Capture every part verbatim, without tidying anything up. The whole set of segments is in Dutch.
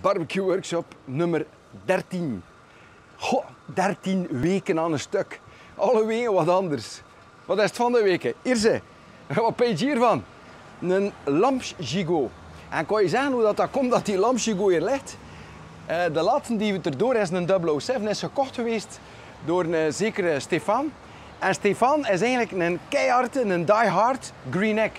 barbecue workshop nummer dertien. Goh, dertien weken aan een stuk. Alle weken wat anders. Wat is het van de weken? Hier ze. Wat weet je hiervan? Een lamsgigot. En kan je zeggen hoe dat, dat komt dat die lamsgigot hier ligt? Uh, de laatste die we erdoor is een double oh seven is gekocht geweest door een zekere Stefan. En Stefan is eigenlijk een keiharde, een die-hard greenneck.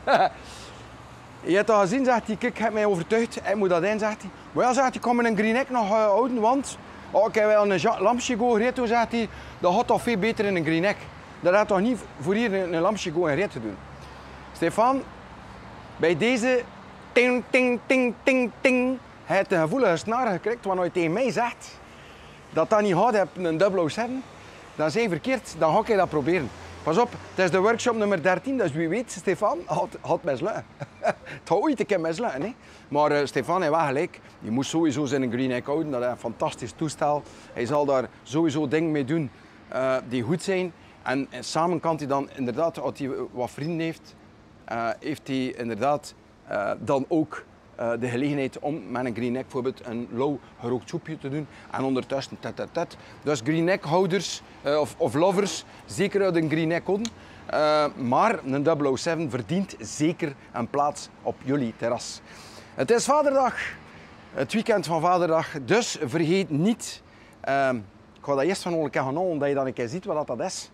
Je hebt dat gezien, zegt hij, kijk, ik heb mij overtuigd, ik moet dat in, zegt hij. Maar ja, zegt hij, ik kan mijn greenneck nog uh, houden, want oh, ik heb wel een lamsgigot gereden, zegt hij, dat gaat toch veel beter in een greenneck. Dat gaat toch niet voor hier een, een lamsgigot in rit te doen. Stefan, bij deze ting, ting, ting, ting, ting, hij heeft een gevoelige snaar gekregen, want als je tegen mij zegt dat dat niet gaat, heb een double oh seven, dan zijn verkeerd, dan ga ik dat proberen. Pas op, het is de workshop nummer dertien, dus wie weet, Stefan, had het mislukken. Het gaat ooit een keer mislukken, hè. Maar uh, Stefan heeft wel gelijk. Je moet sowieso zijn greenneck houden, dat is een fantastisch toestel. Hij zal daar sowieso dingen mee doen uh, die goed zijn. En, en samen kan hij dan inderdaad, als hij wat vrienden heeft, uh, heeft hij inderdaad uh, dan ook uh, de gelegenheid om met een greenneck bijvoorbeeld een lauw gerookt soepje te doen. En ondertussen tet, tet, tet. Dus greenneckhouders uh, of, of lovers, zeker uit een greenneck houden. Uh, maar een double oh seven verdient zeker een plaats op jullie terras. Het is Vaderdag, het weekend van Vaderdag, dus vergeet niet. Uh, ik ga dat eerst van een keer gaan halen, omdat je dan een keer ziet wat dat is.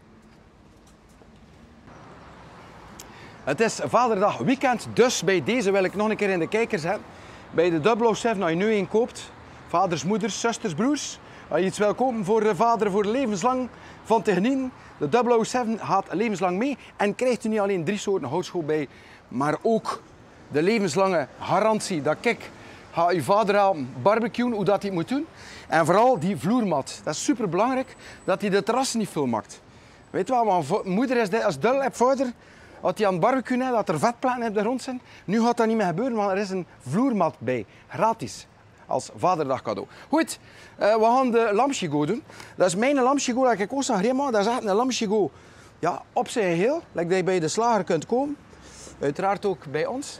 Het is Vaderdag weekend, dus bij deze wil ik nog een keer in de kijker zetten. Bij de double oh seven, als je nu een koopt, vaders, moeders, zusters, broers, als je iets wil kopen voor de vader voor levenslang van te genieten, de double oh seven gaat levenslang mee en krijgt u niet alleen drie soorten houtskool bij, maar ook de levenslange garantie dat ik ga uw vader helpen barbecuen, hoe dat hij het moet doen. En vooral die vloermat, dat is super belangrijk dat hij de terrassen niet veel maakt. Weet je wat, want moeder is als dul heb vader. Als hij aan het barbecuen is, dat er vetplaten op de grond zijn. Nu gaat dat niet meer gebeuren, want er is een vloermat bij. Gratis. Als Vaderdag cadeau. Goed, uh, we gaan de lamsgigot doen. Dat is mijn lamsgigot dat ik ook zag helemaal. Dat is echt een lamsgigot ja, op zijn geheel. Like dat je bij de slager kunt komen. Uiteraard ook bij ons.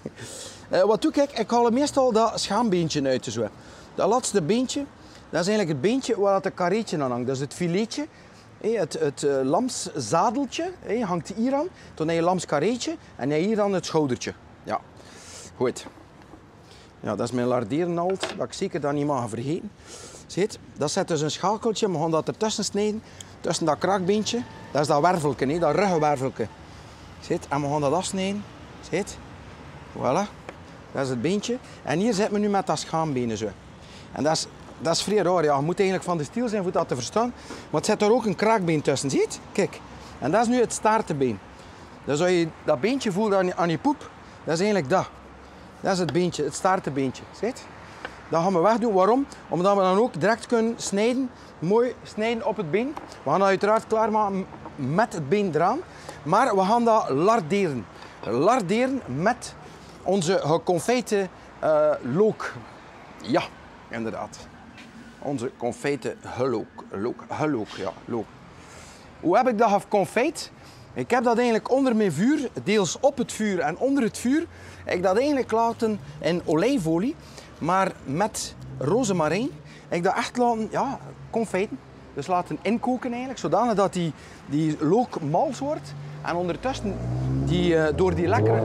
uh, wat doe ik? Ik haal meestal dat schaambeentje uit. Zo. Dat laatste beentje, dat is eigenlijk het beentje waar het kareetje aan hangt. Dat is het filetje. Hey, het het uh, lamszadeltje hey, hangt hier aan, dan heb je lamskareetje en heb je hier dan het schoudertje. Ja, goed. Ja, dat is mijn lardeernaald, dat ik zeker dat niet mag vergeten. Ziet, dat zit dus een schakeltje, we gaan dat ertussen snijden, tussen dat kraakbeentje. Dat is dat wervelke, hey, dat ruggenwervelke. Ziet, en we gaan dat afsnijden. Ziet, voilà. Dat is het beentje. En hier zitten we nu met dat schaambenen zo. En dat is... Dat is vrij raar, ja. Je moet eigenlijk van de stiel zijn voor dat te verstaan. Maar het zit er ook een kraakbeen tussen, ziet? Kijk. En dat is nu het staartenbeen. Dus als je dat beentje voelt aan je, aan je poep, dat is eigenlijk dat. Dat is het beentje, het staartenbeentje, ziet? Dat gaan we wegdoen. Waarom? Omdat we dan ook direct kunnen snijden, mooi snijden op het been. We gaan dat uiteraard klaarmaken met het been eraan. Maar we gaan dat larderen. Larderen met onze geconfijte uh, look. Ja, inderdaad. Onze confijte gelook. Look, gelook, ja, look. Hoe heb ik dat geconfijt? Ik heb dat eigenlijk onder mijn vuur, deels op het vuur en onder het vuur, heb ik dat eigenlijk laten in olijfolie, maar met rozemarijn. Ik heb dat echt laten, ja, confijten. Dus laten inkoken eigenlijk, zodanig dat die, die look mals wordt. En ondertussen, die, uh, door die lekkere...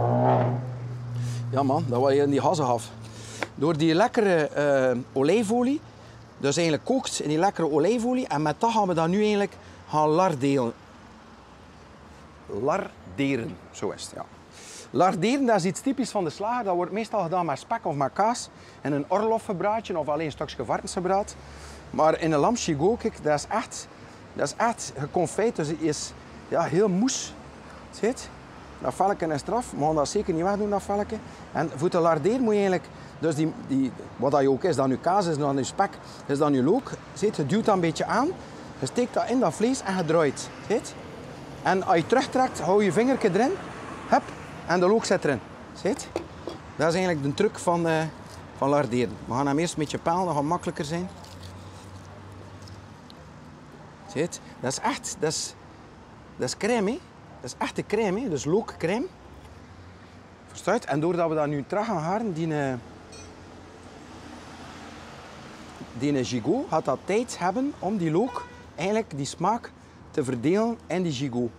Ja man, dat was je in die hazen af. Door die lekkere uh, olijfolie, dus eigenlijk kookt in die lekkere olijfolie. En met dat gaan we dat nu eigenlijk gaan larderen. Larderen, zo is het, ja. Larderen, dat is iets typisch van de slager. Dat wordt meestal gedaan met spek of met kaas. En een orlofgebraadje of alleen een stukje varkensgebraad. Maar in een lamsgigot, kijk, dat is echt, dat is echt geconfijt. Dus het is ja, heel moes. Ziet? Dat velken is eraf. We gaan dat zeker niet wegdoen, dat velken. En voor te larderen moet je eigenlijk... Dus die, die, wat dat je ook is, dat nu kaas is, dan je spek, is dan je look. Ziet, je duwt dat een beetje aan, je steekt dat in dat vlees en je draait. Ziet? En als je terugtrekt, hou je vingertje erin, hup, en de look zit erin. Ziet? Dat is eigenlijk de truc van, uh, van larderen. We gaan hem eerst een beetje palen, dat gaat makkelijker zijn. Ziet? Dat is echt, dat is, dat is crème, hè? Dat is echte crème, hè? Dus lookcrème. Verstaat? En doordat we dat nu terug gaan haren, die... Uh, die gigot gaat dat tijd hebben om die look, eigenlijk die smaak te verdelen in die gigot.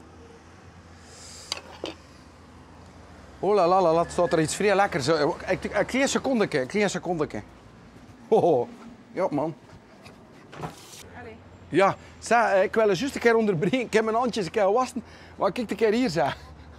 Oh la la la, la, staat er iets vrij lekkers. Ik, ik, ik kreeg een secondeke, ik kreeg een secondeke. Oh, ja man. Allee. Ja, zeg, ik wil eens juist een keer onderbreken. Ik heb mijn handjes een keer wassen. Maar kijk een keer hier, zeg.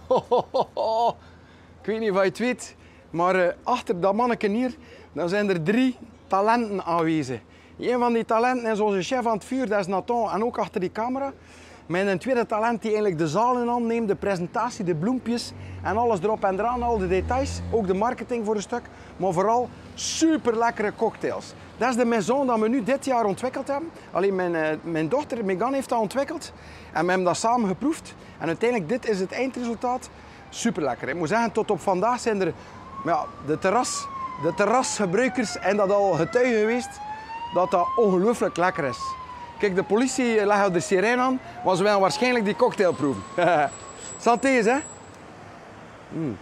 Ik weet niet of je het weet, maar uh, achter dat manneke hier, dan zijn er drie talenten aanwezig. Een van die talenten is onze chef aan het vuur, dat is Nathan, en ook achter die camera. Met een tweede talent die eigenlijk de zaal in hand neemt, de presentatie, de bloempjes en alles erop en eraan, al de details. Ook de marketing voor een stuk, maar vooral super lekkere cocktails. Dat is de maison dat we nu dit jaar ontwikkeld hebben. Alleen mijn, uh, mijn dochter Megan heeft dat ontwikkeld en we hebben dat samen geproefd. En uiteindelijk, dit is het eindresultaat. Super lekker. Ik moet zeggen, tot op vandaag zijn er ja, de, terras, de terrasgebruikers en dat al getuigen geweest dat dat ongelooflijk lekker is. Kijk, de politie legt de sirene aan, maar ze willen waarschijnlijk die cocktail proeven. Santé is, hè? Mm.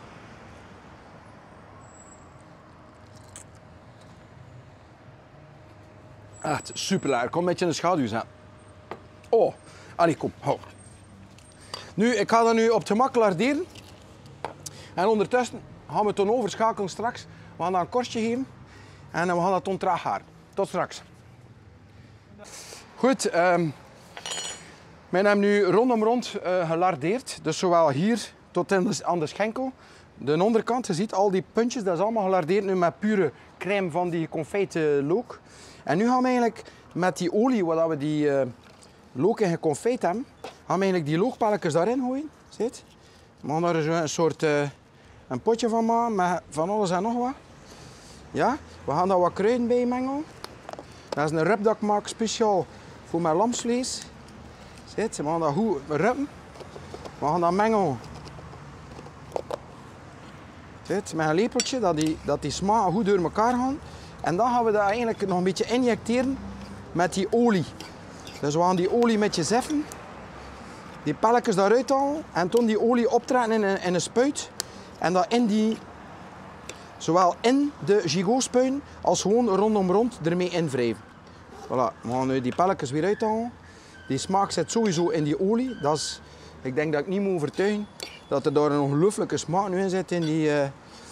Echt super lekker. Kom een beetje in de schaduw zetten. Oh, allee, kom, hou. Nu, ik ga dat nu op het gemak larderen. En ondertussen gaan we het dan overschakelen straks. We gaan dat een korstje geven en we gaan dat dan terugharen. Tot straks. Goed, um, we hebben nu rondom rond uh, gelardeerd. Dus zowel hier tot in de, aan de schenkel. De onderkant, je ziet al die puntjes, dat is allemaal gelardeerd nu met pure crème van die confijte look. En nu gaan we eigenlijk met die olie, waar we die uh, look in geconfijt hebben, gaan we eigenlijk die lookpelletjes daarin gooien. Ziet? We gaan daar een soort uh, een potje van maken met van alles en nog wat. Ja, we gaan daar wat kruiden bij mengen. Dat is een rub dat ik maak speciaal voor mijn lamsvlees. Ziet? We gaan dat goed ruppen. We gaan dat mengen. Ziet? Met een lepeltje, dat die, dat die smaken goed door elkaar gaan. En dan gaan we dat eigenlijk nog een beetje injecteren met die olie. Dus we gaan die olie met je zeffen. Die pelletjes daaruit halen en toen die olie optrekken in een, in een spuit. En dat in die, zowel in de gigot spuien als gewoon rondom rond ermee invrijven. Voilà, we gaan nu die pelletjes weer uithalen. Die smaak zit sowieso in die olie. Dat is, ik denk dat ik niet moet overtuigen dat er daar een ongelooflijke smaak nu in zit in die... Uh...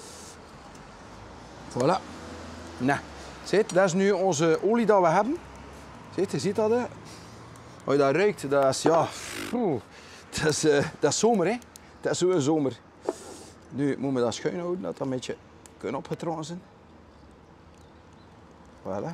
Voilà. Nou, ziet, dat is nu onze olie dat we hebben. Ziet, je ziet dat, hè? Als je dat ruikt, dat is, ja, oeh, dat is, uh, dat is zomer, hè. Dat is zo'n zomer. Nu moeten we dat schuin houden, dat dat een beetje kan opgetrokken zijn. Voilà.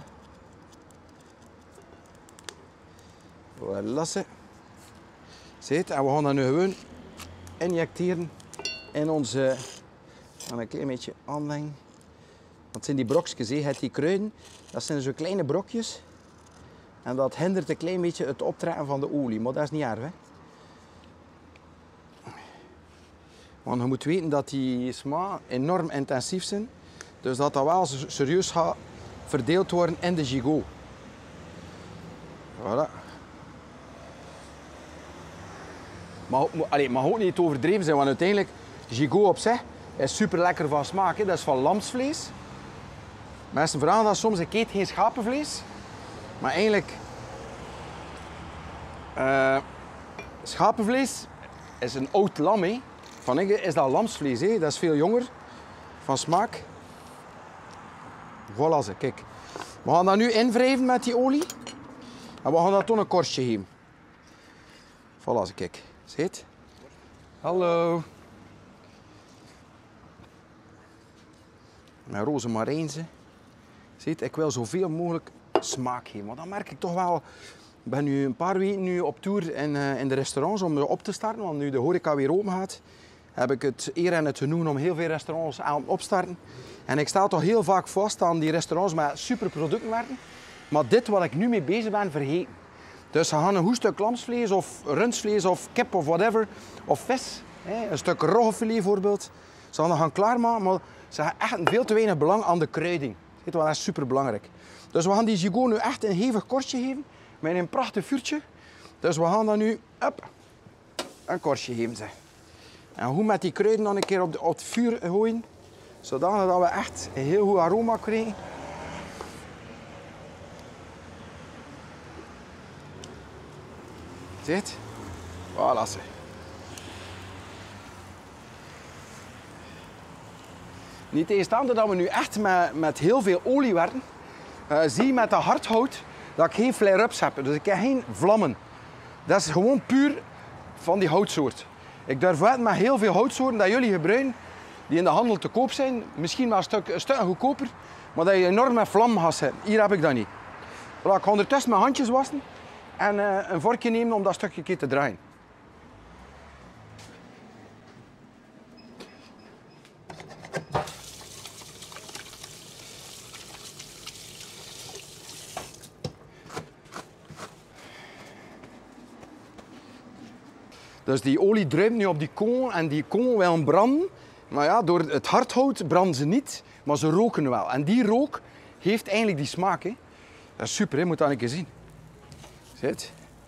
Voilà, ze. Ziet, en we gaan dat nu gewoon injecteren in onze... Gaan een klein beetje aanleggen. Want zijn die brokjes, he, die kruiden, dat zijn zo kleine brokjes. En dat hindert een klein beetje het optrekken van de olie, maar dat is niet erg, hè. Want je moet weten dat die smaak enorm intensief zijn. Dus dat dat wel serieus gaat verdeeld worden in de gigot. Voilà. Maar het mag ook niet overdreven zijn, want uiteindelijk, gigot op zich is super lekker van smaak. Hè. Dat is van lamsvlees. Mensen vragen dat soms, ik eet geen schapenvlees. Maar eigenlijk, uh, schapenvlees is een oud lam. Hè. Van ik is dat lamsvlees, hè. Dat is veel jonger van smaak. Voilà, ze, kijk. We gaan dat nu invrijven met die olie. En we gaan dat toen een korstje geven. Voilà, ze, kijk. Ziet? Hallo. Mijn rozemarijnse. Ziet, ik wil zoveel mogelijk smaak geven. Want dan merk ik toch wel... Ik ben nu een paar weken nu op tour in, uh, in de restaurants om op te starten. Want nu de horeca weer open gaat, heb ik het eer en het genoegen om heel veel restaurants aan op te starten. En ik sta toch heel vaak vast aan die restaurants met super productmerken. Maar dit wat ik nu mee bezig ben, vergeten. Dus ze gaan een goed stuk lamsvlees of rundsvlees of kip of whatever. Of vis, hè, een stuk roggefilet bijvoorbeeld. Ze gaan dat gaan klaarmaken, maar ze hebben echt veel te weinig belang aan de kruiding. Dat is super belangrijk. Dus we gaan die gigot nu echt een hevig korstje geven. Met een prachtig vuurtje. Dus we gaan dat nu up, een korstje geven. Zeg. En goed met die kruiden dan een keer op, de, op het vuur gooien. Zodat we echt een heel goed aroma krijgen. Zie je het? Voilà, ze. Niet tegenstaande dat we nu echt met, met heel veel olie werken, uh, zie je met dat hardhout dat ik geen flare-ups heb. Dus ik heb geen vlammen. Dat is gewoon puur van die houtsoort. Ik durf uit met heel veel houtsoorten dat jullie gebruiken, die in de handel te koop zijn. Misschien wel een stuk, een stuk goedkoper, maar dat je enorm met vlam gaat zetten. Hier heb ik dat niet. Voilà, ik ga ondertussen mijn handjes wassen en uh, een vorkje nemen om dat stukje een keer te draaien. Dus die olie druipt nu op die kool en die kool wil branden. Maar ja, door het hardhout branden ze niet, maar ze roken wel. En die rook heeft eigenlijk die smaak. Hè. Dat is super, hè? Moet dat een keer zien. Zie het?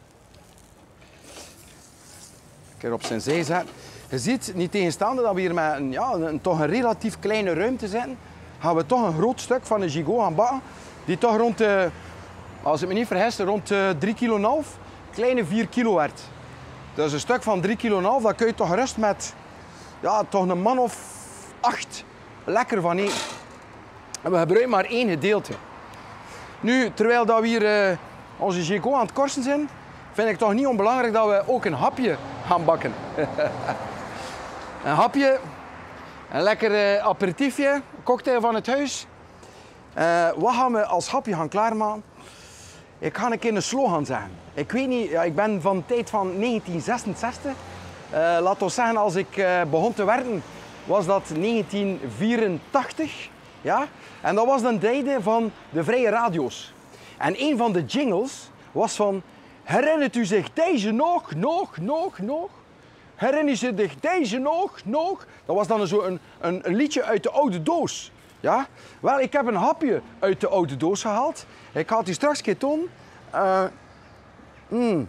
Een keer op zijn zij zetten. Je ziet, niet tegenstaande dat we hier met een, ja, een, toch een relatief kleine ruimte zitten, gaan we toch een groot stuk van een gigot gaan bakken. Die toch rond, uh, als ik me niet vergis, rond uh, drie kilo en half, kleine vier kilo werd. Dus een stuk van drie kilo en half, dat kun je toch gerust met ja, toch een man of acht lekker van eten. En we gebruiken maar één gedeelte. Nu, terwijl dat we hier uh, onze gigot aan het korsen zijn, vind ik toch niet onbelangrijk dat we ook een hapje gaan bakken. Een hapje, een lekker uh, aperitiefje, cocktail van het huis. Uh, wat gaan we als hapje gaan klaarmaken? Ik ga een keer een slogan zeggen. Ik weet niet, ja, ik ben van de tijd van negentien zesenzestig. Uh, laat ons zeggen, als ik uh, begon te werken, was dat negentien vierentachtig. Ja? En dat was de tijd van de vrije radio's. En een van de jingles was van... Herinnert u zich deze nog, nog, nog, nog? Herinnert u zich deze nog, nog? Dat was dan zo een, een, een liedje uit de oude doos. Ja? Wel, ik heb een hapje uit de oude doos gehaald. Ik ga het u straks een keer tonen. Uh, mm.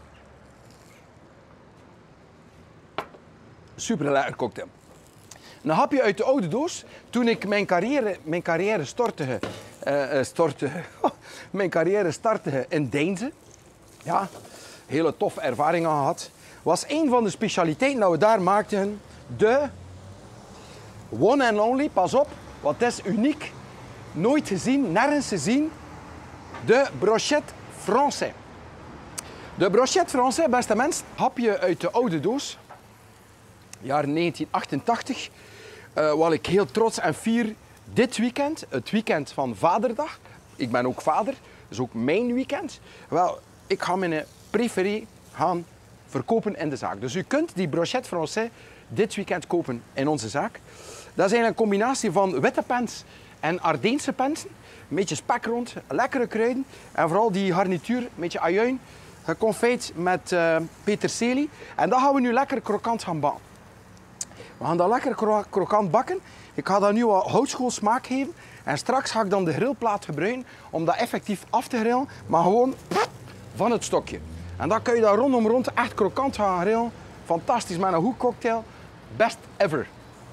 Super lekker cocktail. Een hapje uit de oude doos. Toen ik mijn carrière, mijn carrière stortte, uh, stortte, mijn carrière startte in Deinze. Ja, hele toffe ervaringen gehad. Was een van de specialiteiten dat we daar maakten de one and only, pas op, wat is uniek, nooit gezien, nergens gezien, de brochette français. De brochette français, beste mensen, hapje uit de oude doos, jaar negentien achtentachtig, uh, was ik heel trots en fier dit weekend, het weekend van Vaderdag. Ik ben ook vader, dus ook mijn weekend. Wel, ik ga mijn préféré gaan verkopen in de zaak. Dus u kunt die brochette français dit weekend kopen in onze zaak. Dat is eigenlijk een combinatie van witte pens en Ardeense pensen. Een beetje spek rond, lekkere kruiden en vooral die garnituur, een beetje ajuin, geconfijt met uh, peterselie. En dat gaan we nu lekker krokant gaan bakken. We gaan dat lekker kro krokant bakken. Ik ga dat nu wat houtskoolsmaak geven. En straks ga ik dan de grillplaat gebruiken om dat effectief af te grillen, maar gewoon van het stokje. En dan kun je daar rondom rond echt krokant gaan grillen. Fantastisch, met een goed cocktail. Best ever.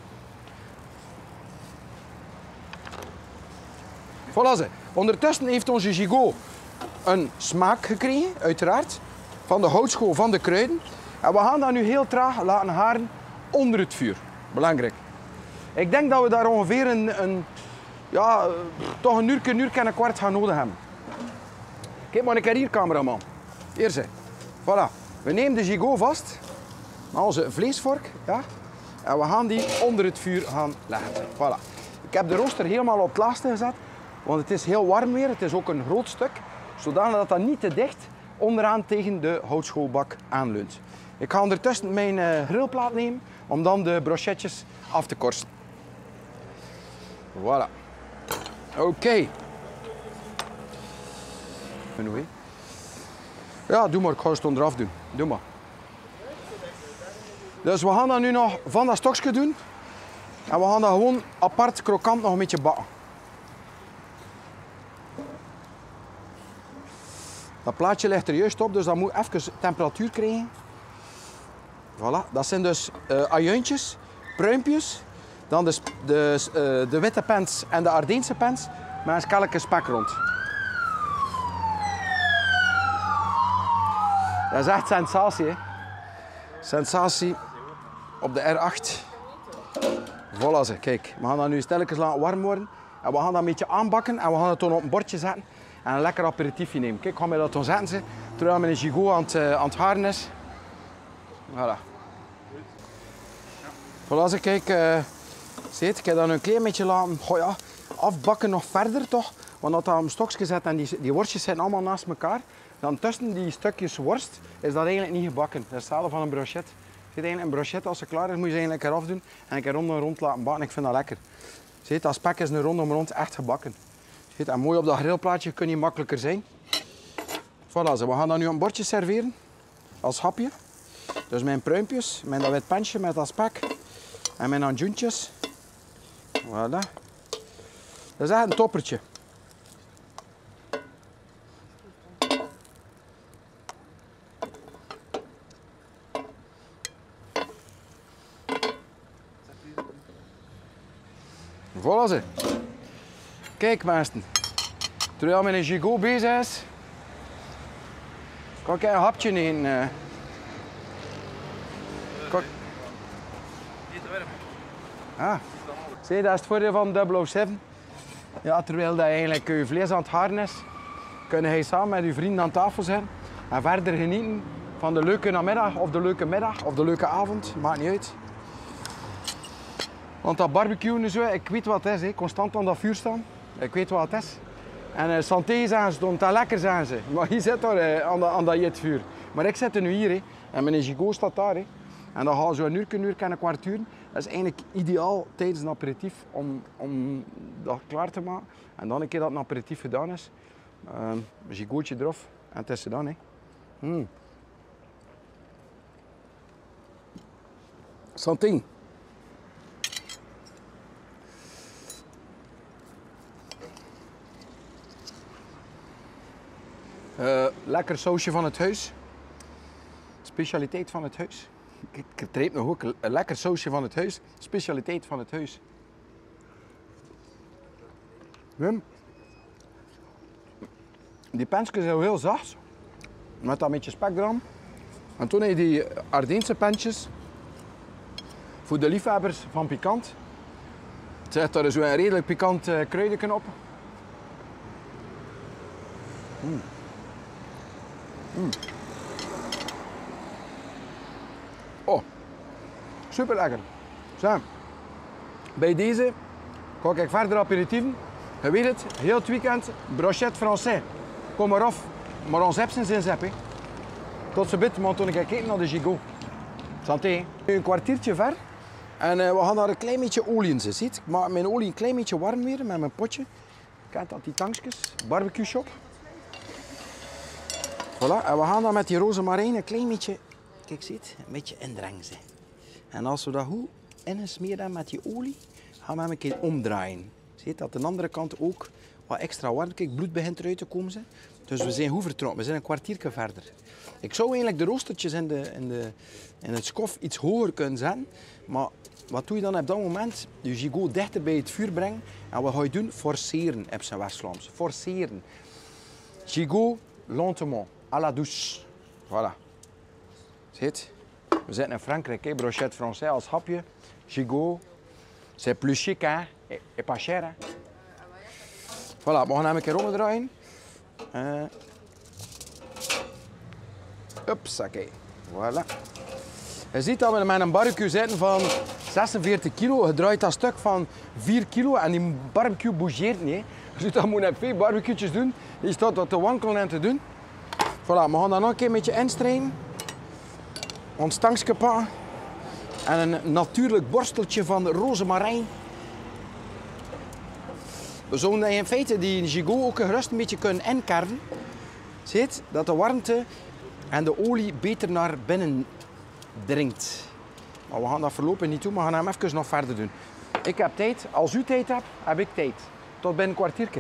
Voilà ze. Ondertussen heeft onze gigot een smaak gekregen, uiteraard, van de houtskool, van de kruiden. En we gaan dat nu heel traag laten garen onder het vuur. Belangrijk. Ik denk dat we daar ongeveer een, een ja, toch een uur, een uur en een kwart gaan nodig hebben. Kijk maar een keer hier, cameraman. Hier ze. Voilà. We nemen de gigot vast met onze vleesvork. Ja? En we gaan die onder het vuur gaan leggen. Voilà. Ik heb de rooster helemaal op het laatste gezet, want het is heel warm weer. Het is ook een groot stuk, zodat dat niet te dicht onderaan tegen de houtskoolbak aanleunt. Ik ga ondertussen mijn uh, grillplaat nemen om dan de brochetjes af te korsen. Voilà. Oké. Okay. Ja, doe maar. Ik ga het eraf doen. Doe maar. Dus we gaan dat nu nog van dat stokje doen. En we gaan dat gewoon apart krokant nog een beetje bakken. Dat plaatje ligt er juist op, dus dat moet even temperatuur krijgen. Voilà. Dat zijn dus uh, ajuintjes, pruimpjes. Dan de, de, uh, de witte pens en de Ardeense pens met een schelke spek rond. Dat is echt sensatie, hè. Sensatie op de R acht. Voilà ze, kijk. We gaan dat nu stilletjes laten warm worden. En we gaan dat een beetje aanbakken en we gaan het dan op een bordje zetten. En een lekker aperitiefje nemen. Kijk, gaan we dat dan zetten, ze, terwijl mijn gigot aan het, uh, aan het haren is. Voilà. Voilà ze, kijk. Uh, ziet, ik heb dat nu een klein beetje laten oh ja, afbakken nog verder toch. Want dat dat op een stokje zet en die, die worstjes zijn allemaal naast elkaar. Dan tussen die stukjes worst is dat eigenlijk niet gebakken. Dat is hetzelfde van een brochet. Ziet, eigenlijk een brochet, als ze klaar is, moet je ze eigenlijk eraf doen en een keer rond en rond laten bakken. Ik vind dat lekker. Ziet, dat spek is nu rondom rond echt gebakken. Ziet, en mooi op dat grillplaatje kun je makkelijker zijn. Voilà, we gaan dat nu op een bordje serveren. Als hapje. Dus mijn pruimpjes, mijn dat wit pensje met dat spek. En mijn anjoentjes. Voilà. Dat is echt een toppertje. Voilà ze. Kijk mensen, terwijl mijn gigot bezig is, kan ik een hapje nemen. Kan... Ah, zie je, dat is het voordeel van double oh seven. Ja, terwijl dat je eigenlijk je vlees aan het haren is, kun je samen met je vrienden aan tafel zijn en verder genieten van de leuke namiddag of de leuke middag of de leuke avond, maakt niet uit. Want dat barbecuen zo, ik weet wat het is, he. Constant aan dat vuur staan. Ik weet wat het is. En uh, santé zijn ze, het lekker zijn ze. Maar je zit daar uh, aan, dat, aan dat jetvuur. Maar ik zit er nu hier, he. En mijn gigot staat daar. He. En dan gaan zo een uur, een uur en een kwartier. Dat is eigenlijk ideaal tijdens een aperitief om, om dat klaar te maken. En dan een keer dat een aperitief gedaan is, uh, een gigotje erop en het is gedaan. He. Mm. Santé. Uh, lekker sausje van het huis. Specialiteit van het huis. Ik, ik treep nog ook een lekker sausje van het huis. Specialiteit van het huis. Wim. Die pensjes zijn heel zacht. Met dat beetje spek eraan. En toen heb je die Ardeense pensjes. Voor de liefhebbers van pikant. Het zit daar zo een redelijk pikant uh, kruidje op. Mm. Mm. Oh, super lekker. Zo. Bij deze ga ik verder aperitieven. Je weet het, heel het weekend brochette français. Kom maar af, maar ons hebben zijn zep. Tot zo bit, maar toen ik kijken naar de gigot. Santé. Een kwartiertje ver en uh, we gaan daar een klein beetje olie in zetten. Ik maak mijn olie een klein beetje warm weer met mijn potje. Kijk dat, die tankjes, barbecue shop. Voilà, en we gaan dan met die rozemarijn een klein beetje, kijk ziet, een beetje indrengen. En als we dat goed insmeren met die olie, gaan we hem een keer omdraaien. Ziet dat de andere kant ook wat extra warm, kijk, bloed begint eruit te komen. Ze. Dus we zijn goed vertrokken, we zijn een kwartiertje verder. Ik zou eigenlijk de roostertjes in, de, in, de, in het skof iets hoger kunnen zetten, maar wat doe je dan op dat moment? Je gigot dichter bij het vuur brengen en wat ga je doen? Forceren, op zijn West-Vlaams. Forceren. Gigot lentement. À la douce. Voilà. Ziet? We zitten in Frankrijk, hè? Brochette français als hapje. Gigot. C'est plus chic, hein? Et, et pas cher, hein? Voilà, we gaan hem een keer omdraaien. Uh. Upsakee. Voilà. Je ziet dat we met een barbecue zitten van zesenveertig kilo. Je draait dat stuk van vier kilo en die barbecue bougeert niet. Hè? Dus dat moet je veel barbecue's doen. Die staat wat te wankelen en te doen. Voilà, we gaan dat nog een keer een beetje instrijden. Ons tankje pakken. En een natuurlijk borsteltje van rozemarijn. We zouden in feite die gigot ook gerust een beetje kunnen inkerven. Ziet dat de warmte en de olie beter naar binnen dringt. Maar we gaan dat voorlopig niet doen, we gaan hem even nog verder doen. Ik heb tijd. Als u tijd hebt, heb ik tijd. Tot binnen een kwartiertje.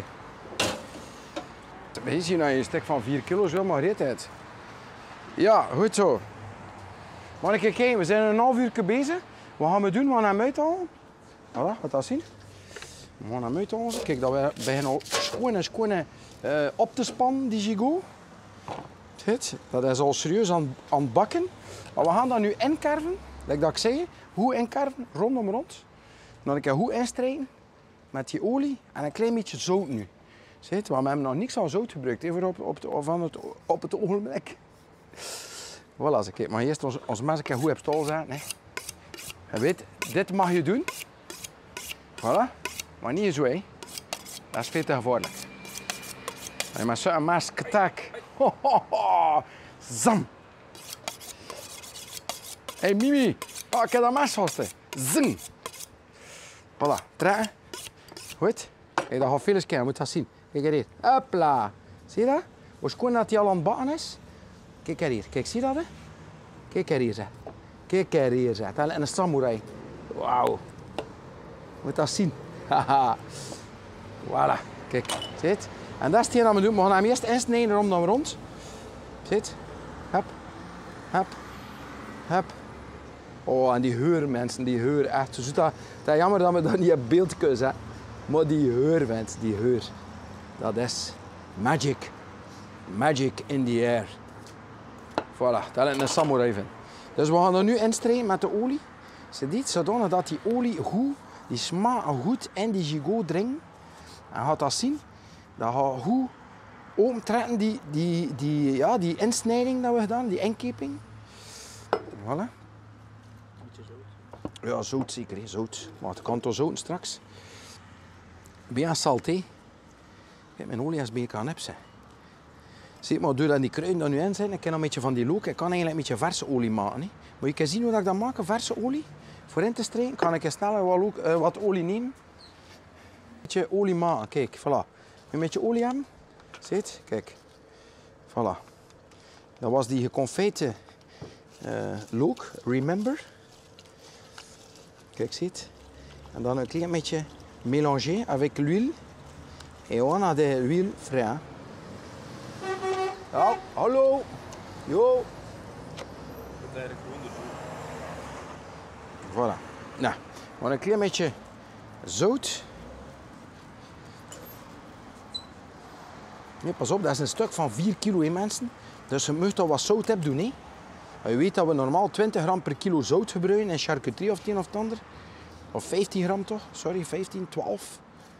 Weet je, nou je een stuk van vier kilo zo, maar geen tijd. Ja, goed zo. Maar kijk, kijk, we zijn een half uur bezig. Wat gaan we doen? We gaan hem uithalen. Voilà, wat dat zien. We gaan hem uithalen. Kijk, dat we beginnen al schoon en schoon uh, op te spannen, die gigot. Dit, dat is al serieus aan, aan het bakken. Maar we gaan dat nu inkerven. Like dat ik zei, hoe inkerven, rondom rond. Dan kan ik hoe instrijken met die olie en een klein beetje zout nu. Ziet, want we hebben nog niks aan zout gebruikt, even op, op, de, van het, op het ogenblik. Voilà, kijk, maar eerst ons, ons mes goed op stal zetten. Hè. Je weet, dit mag je doen. Voilà, maar niet zo, hè. Dat is veel te gevaarlijk. En met zo'n mes katak. Ho, ho, ho. Zam. Hé hey, Mimi, oh, ik heb dat mes vast. Hè. Zing. Voilà, trekken. Goed. Hey, dat gaat veel eens kijken, je moet dat zien. Kijk hier. Hopla. Zie je dat? Hoe schoon dat hij al aan het bakken is? Kijk hier. Kijk, zie je dat? Hè? Kijk hier. Zeg. Kijk hier. Zeg. Dat is een samurai. Wauw. Je moet dat zien. Haha. Voilà. Kijk. Zie je het? En dat is hetgeen dat we doen. We gaan hem eerst insnijden rond en rond. Zie je het? Hup. Hup. Hup. Oh, en die geur, mensen. Die geur. Echt. Dus dat, dat is jammer dat we dat niet op beeld kunnen zetten. Maar die geur, mensen. Die geur. Dat is magic. Magic in the air. Voilà, dat is een samurai vind. Dus we gaan er nu instrijken met de olie. Ze dit zodanig dat die olie goed, die smaak goed in die gigot dringt. En je gaat dat zien. Dat gaat goed opentrekken, die, die, die, ja, die insnijding dat we gedaan, die inkeping. Voilà. Ja, zout zeker, hè, zout. Maar het kan toch zout straks. Bien salté. Kijk, mijn olie is een beetje aan nep. Zie maar, doordat die kruiden er nu in zijn, ik kan een beetje van die look, ik kan eigenlijk een beetje verse olie maken. Hè. Maar je kan zien hoe ik dat maak, verse olie. Voor in te strijken kan ik sneller wat, look, uh, wat olie nemen. Een beetje olie maken, kijk, voilà. Een beetje olie hebben. Zie je? Kijk. Voilà. Dat was die geconfijte uh, look, remember. Kijk, zie je? En dan een klein beetje mélanger avec l'huile. Et on a de l'huile fraîche. Ja, hallo. Jo. Dat is eigenlijk gewoon de zout. Voilà. Nou, maar een klein beetje zout. Nee, pas op, dat is een stuk van vier kilo, hè, mensen. Dus je moet al wat zout hebben doen. Hè. Je weet dat we normaal twintig gram per kilo zout gebruiken in charcuterie of het een of het ander. Of vijftien gram toch? Sorry, vijftien, twaalf.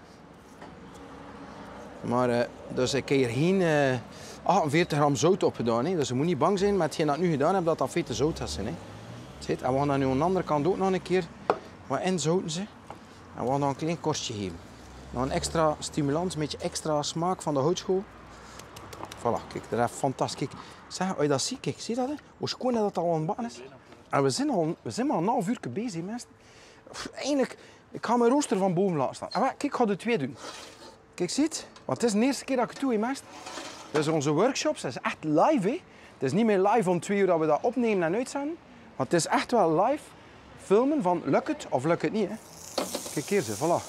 Maar uh, dus ik heb hier geen uh, achtenveertig gram zout op gedaan. Hè. Dus je moet niet bang zijn met hetgeen dat ik nu gedaan heb dat dat veel te zout gaat zijn. Hè. Ziet? En we gaan dat nu aan de andere kant ook nog een keer wat inzouten. Ze. En we gaan dan een klein korstje geven. Nog een extra stimulans, een beetje extra smaak van de houtskool. Voilà, kijk, dat is fantastisch. Kijk, zeg, als je dat ziet, kijk, zie je dat? Hè? Hoe schoon dat het al aan het bakken is. En we zijn al, we zijn maar een half uur bezig, mensen. Eigenlijk, ik ga mijn rooster van boven laten staan. En kijk, ik ga de twee doen. Kijk, zie je het? Want het is de eerste keer dat ik het doe, mensen. Dus onze workshops, dat is echt live, hè. Het is niet meer live om twee uur dat we dat opnemen en uitzenden. Maar het is echt wel live filmen van lukt het of lukt het niet, hè. Kijk hier, ze, voilà.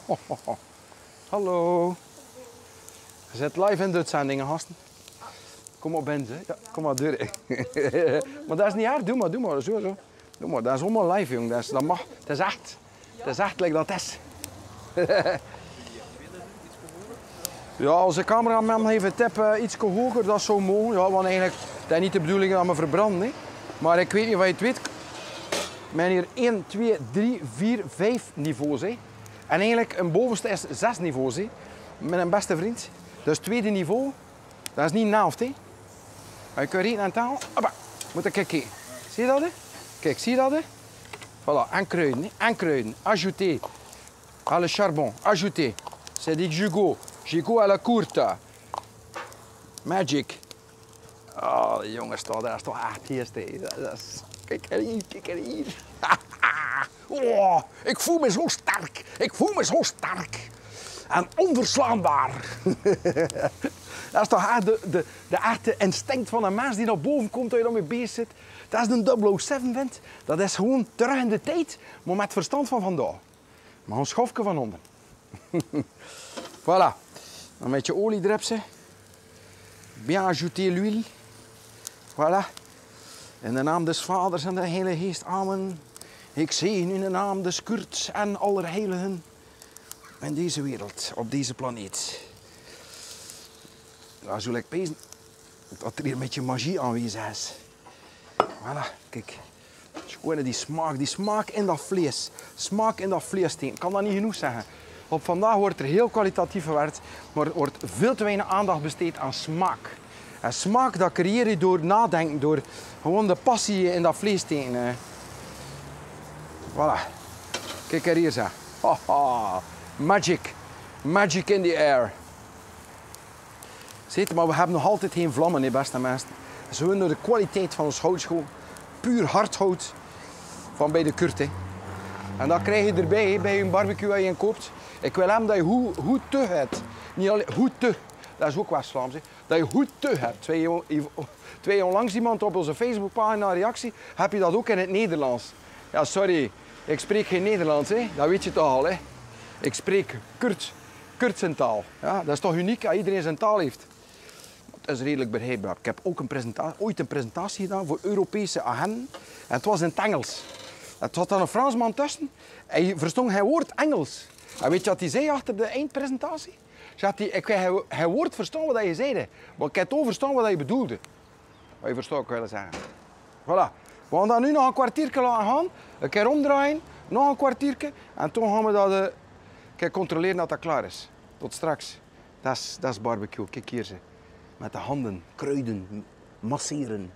Hallo. Je zit live in de uitzendingen, gasten. Kom op binnen, hè. Ja, kom maar door. Maar dat is niet erg, doe maar, doe maar, zo, zo. Doe maar, dat is allemaal live, jong. Dat, is, dat mag, het is echt. Het is echt like dat is. Ja, als de cameraman heeft een tip uh, iets hoger, dat zou mogen. Ja, want eigenlijk, dat is niet de bedoeling dat we verbranden. Hè. Maar ik weet niet of je het weet. We hebben hier één, twee, drie, vier, vijf niveaus. Hè. En eigenlijk, een bovenste is zes niveaus. Hè. Met een beste vriend. Dus het tweede niveau, dat is niet een helft. Hè. Maar je kunt rekenen aan taal. Hoppa, moet ik kijken. Zie je dat? Hè? Kijk, zie je dat? Hè? Voilà, en kruiden. Hè. En kruiden. Ajouter. À le charbon. Ajouter. C'est du gigot. Gigot à la courte. Magic. Oh, jongens, dat is toch echt eerst. Dat is... Kijk hier, kijk hier. Oh, ik voel me zo sterk. Ik voel me zo sterk. En onverslaanbaar. Dat is toch echt de, de, de echte instinct van een mens die naar boven komt, dat je daarmee bezig zit. Dat is een double oh seven, vindt. Dat is gewoon terug in de tijd, maar met verstand van vandaag. Maar een schofje van onder. Voilà. Dan met je olie dripsen. Bien ajouter l'huile. Voilà. In de naam des Vaders en de Heilige Geest. Amen. Ik zegen in de naam des Kurts en aller heiligen in deze wereld, op deze planeet. Ja, zo lekker pezen Dat er hier een beetje magie aanwezig is. Voilà, kijk. Gewoon die smaak, die smaak in dat vlees. Smaak in dat vlees steken. Ik kan dat niet genoeg zeggen. Op vandaag wordt er heel kwalitatief gewerkt, maar er wordt veel te weinig aandacht besteed aan smaak. En smaak dat creëer je door nadenken, door gewoon de passie in dat vlees steken. Voilà. Kijk er hier, zeg. Haha. Magic. Magic in the air. Ziet, maar we hebben nog altijd geen vlammen, hè, beste mensen. Dat is gewoon door de kwaliteit van ons hout. Gewoon puur hardhout van bij de Kurt. Hè. En dat krijg je erbij, hè, bij een barbecue dat je in koopt. Ik wil hem dat je goed, goed te hebt. Niet alleen goed te. Dat is ook West-Vlaams. Dat je goed te hebt. Twee, twee onlangs iemand op onze Facebookpagina een reactie. Heb je dat ook in het Nederlands? Ja, sorry. Ik spreek geen Nederlands, hè. Dat weet je toch al. Hè. Ik spreek Kurt. Kurt zijn taal. Ja, dat is toch uniek dat iedereen zijn taal heeft. Dat is redelijk begrijpbaar. Ik heb ook een presentatie, ooit een presentatie gedaan voor Europese agenten. En het was in het Engels. Het had dan een Fransman tussen. En je verstond geen woord Engels. En weet je wat hij zei achter de eindpresentatie? Zegt hij, ik heb geen woord verstaan wat je zei. Maar ik heb ook verstaan wat je bedoelde. Wat je verstaat, ik wil zeggen. Voilà. We gaan dat nu nog een kwartiertje laten gaan. Een keer omdraaien. Nog een kwartiertje. En toen gaan we dat... Uh, kijk, controleren dat dat klaar is. Tot straks. Dat is, dat is barbecue. Kijk hier. Ze. Met de handen, kruiden, masseren.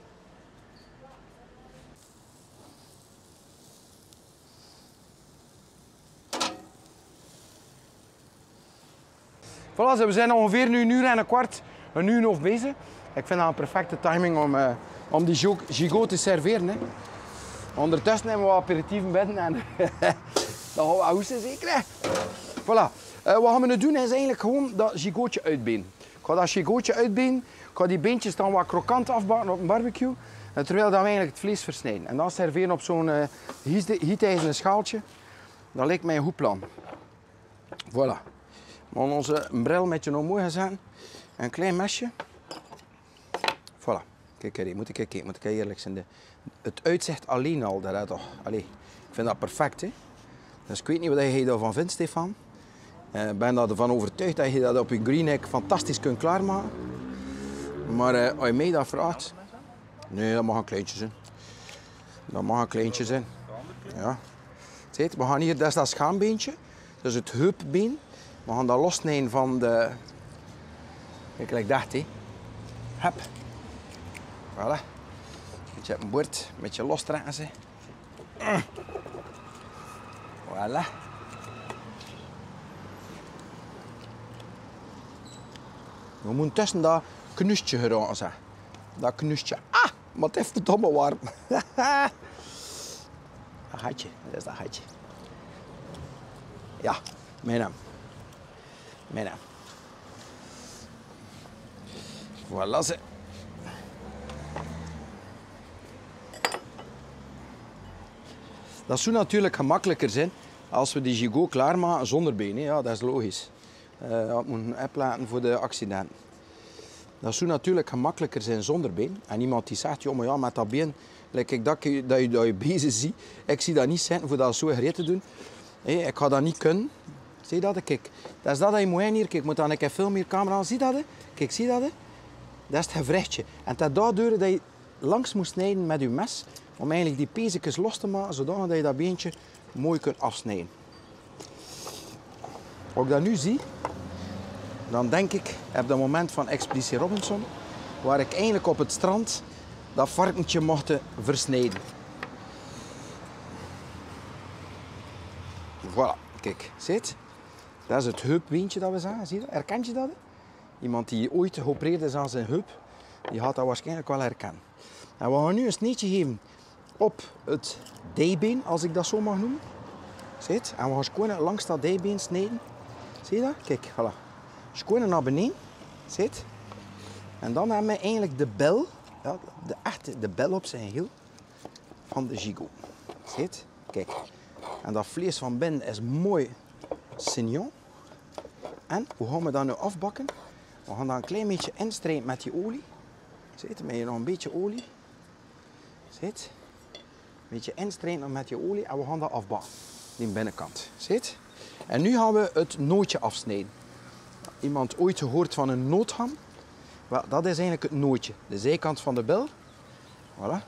Voilà, we zijn ongeveer nu een uur en een kwart, een uur nog bezig. Ik vind dat een perfecte timing om, uh, om die gigot te serveren. Hè. Ondertussen hebben we wat aperitieven binnen en dan gaan we hoesten zeker. Hè. Voilà. Uh, wat gaan we nu doen is eigenlijk gewoon dat gigotje uitbenen. Ik ga dat gigotje uitbenen, ik ga die beentjes dan wat krokant afbakken op een barbecue. En terwijl dan we eigenlijk het vlees versnijden. En dan serveren op zo'n uh, gietijzeren schaaltje. Dat lijkt mij een goed plan. Voilà. We gaan onze bril met je nog mooi gaan zetten. Een klein mesje. Voilà. Kijk hier, moet ik kijken, moet ik eerlijk zijn. De, het uitzicht alleen al, dat toch. Allee, ik vind dat perfect. Hè? Dus ik weet niet wat je daarvan vindt, Stefan. Ik uh, ben ervan overtuigd dat je dat op je greenhack fantastisch kunt klaarmaken. Maar uh, als je mij dat vraagt... Nee, dat mag een kleintje zijn. Dat mag een kleintje zijn. Ja. Ziet, we gaan hier, dat is dat schaambeentje. Dat is het heupbeen. We gaan dat lossnijden van de... Kijk, like dat, hè. Hup. Voilà. Beetje op een bord, een beetje lostrekken ze. Voilà. We moeten tussen dat knustje geraken, zeg. Dat knustje. Ah, maar het is verdomme warm. Dat gatje, dat is dat gatje. Ja, mijn naam. Mijn naam. Voilà ze. Dat zou natuurlijk gemakkelijker zijn als we die gigot klaarmaken zonder benen. Ja, dat is logisch. Uh, dat moet een app laten voor de accidenten. Dat zou natuurlijk gemakkelijker zijn zonder been. En iemand die zegt, joh, maar ja, met dat been, like ik dat, dat, je, dat je bezig ziet, ik zie dat niet zitten voor dat zo gereed te doen. Hey, ik ga dat niet kunnen. Zie je dat? Kijk, dat is dat dat je moet hier. Kijk, ik moet dan een keer veel meer camera aan. Zie je dat? Kijk, zie je dat? Dat is het gewrichtje. En het is daardoor dat je langs moet snijden met je mes, om eigenlijk die peesjes los te maken, zodat je dat beentje mooi kunt afsnijden. Als ik dat nu zie, dan denk ik, heb dat moment van Expeditie Robinson, waar ik eigenlijk op het strand dat varkentje mocht versnijden. Voilà, kijk, zie je het? Dat is het heupbeentje dat we zagen, zie je dat? Herkent je dat? Iemand die ooit geopereerd is aan zijn heup, die gaat dat waarschijnlijk wel herkennen. En we gaan nu een sneetje geven op het dijbeen, als ik dat zo mag noemen. Zie je het? En we gaan gewoon langs dat dijbeen snijden. Zie je dat? Kijk, voilà. Gewoon naar beneden. Zie je het? En dan hebben we eigenlijk de bel, ja, de echte de bel op zijn hiel van de gigot. Zie je het? Kijk. En dat vlees van binnen is mooi signon. En hoe gaan we dat nu afbakken? We gaan dat een klein beetje instrijken met die olie. Zie je het? Met nog een beetje olie. Zie je het? Een beetje instrijken met die olie en we gaan dat afbakken. Die binnenkant. Zie je het? En nu gaan we het nootje afsnijden. Iemand ooit gehoord van een noodham? Wel, dat is eigenlijk het nootje. De zijkant van de bil. Voilà.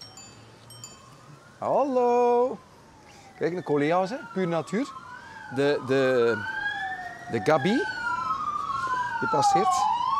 Hallo. Kijk, een colea's, hè. Puur natuur. De, de, de Gabi. Die passeert.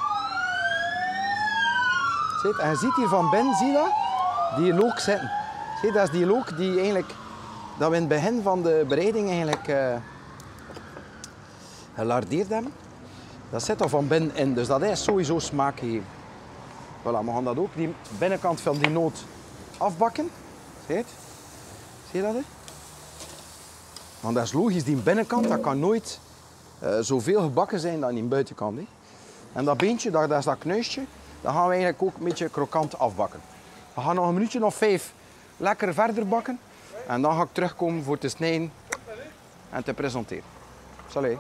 Ziet, en je ziet hier van binnen, zie je dat? Die look zitten. Zie, dat is die look die eigenlijk, dat we in het begin van de bereiding eigenlijk uh, gelardeerd hebben. Dat zit er van binnen in, dus dat is sowieso smaak geven. Voilà, we gaan dat ook, die binnenkant van die noot afbakken. Zie je het? Zie je dat? Hè? Want dat is logisch, die binnenkant dat kan nooit uh, zoveel gebakken zijn dan die buitenkant. Hè? En dat beentje, dat, dat is dat knuistje, dat gaan we eigenlijk ook een beetje krokant afbakken. We gaan nog een minuutje of vijf lekker verder bakken. En dan ga ik terugkomen voor te snijden en te presenteren. Salut.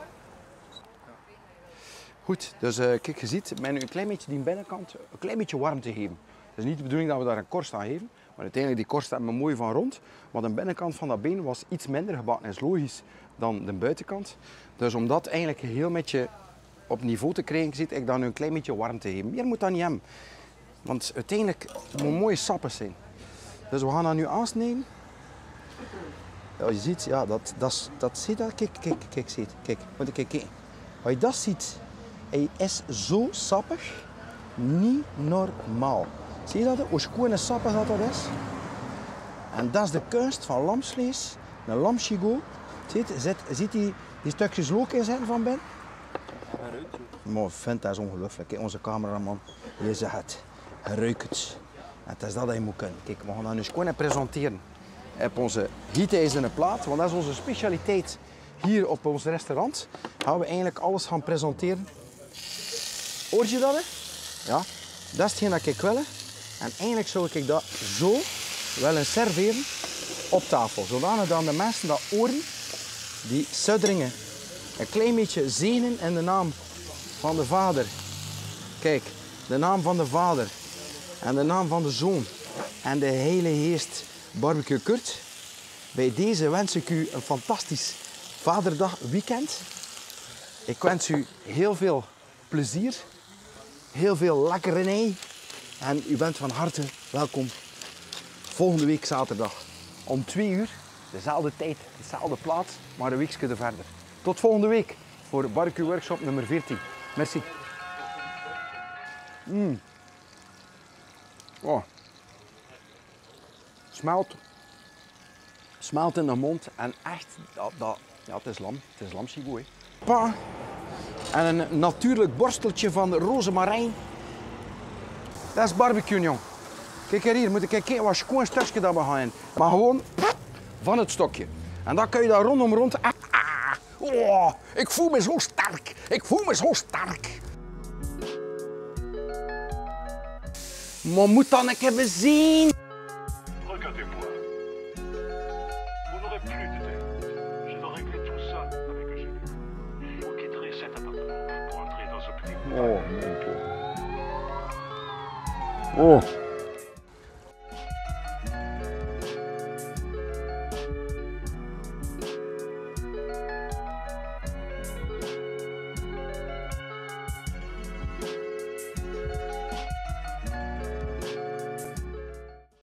Goed, dus uh, kijk, je ziet, met een klein beetje die binnenkant een klein beetje warm te geven. Het is niet de bedoeling dat we daar een korst aan geven, maar uiteindelijk die korst hebben we mooi van rond. Maar de binnenkant van dat been was iets minder gebakken, is logisch, dan de buitenkant. Dus om dat eigenlijk heel beetje op niveau te krijgen, zit ik dan een klein beetje warm te geven. Meer moet dat niet hebben, want uiteindelijk moet het mooie sappen zijn. Dus we gaan dat nu aansnijden. Ja, je ziet, ja, dat, dat, dat zie je dat? Kijk, kijk, kijk, zie je het? Kijk, moet ik kijken. Als je dat ziet, hij is zo sappig, niet normaal. Zie je dat? Hoe schoon en sappig dat dat is? En dat is de kunst van lamsvlees, een lamschigo. Zie je, zit, ziet die, die stukjes look in zitten van binnen? Maar vindt dat is ongelooflijk. Kijk, onze cameraman, je zegt het, ruik het. En het is dat dat je moet kunnen. Kijk, we gaan dat nu gewoon presenteren op onze gietijzeren plaat, want dat is onze specialiteit. Hier op ons restaurant gaan we eigenlijk alles gaan presenteren. Hoor je dat? Hè? Ja, dat is hetgeen dat ik wil. En eigenlijk zou ik dat zo willen serveren op tafel. Zodanig dat de mensen dat horen, die sudderingen, een klein beetje zegenen in de naam van de Vader. Kijk, de naam van de Vader en de naam van de Zoon en de Heilige Geest. Barbecue Kurt. Bij deze wens ik u een fantastisch Vaderdag weekend. Ik wens u heel veel plezier, heel veel lekkernij en u bent van harte welkom volgende week zaterdag om twee uur, dezelfde tijd, dezelfde plaats, maar een weekje verder. Tot volgende week voor Barbecue Workshop nummer veertien. Merci. Mm. Oh. Smelt. Smelt in de mond en echt, dat, dat, ja, het is lam, het is lamschigo. Pa. En een natuurlijk borsteltje van rozemarijn. Dat is barbecue, jong. Kijk hier, moet ik kijken wat schoon stukje dat we gaan. Maar gewoon van het stokje. En dan kun je daar rondom rond. Ah, ah, oh, ik voel me zo sterk. Ik voel me zo sterk. Maar moet dan een keer zien. Regardez-moi. Vous n'aurez plus d'idées. Je vais régler tout ça avec Eugénie. Vous quitterez cet appartement pour entrer dans ce petit. Oh, mon Dieu. Oh.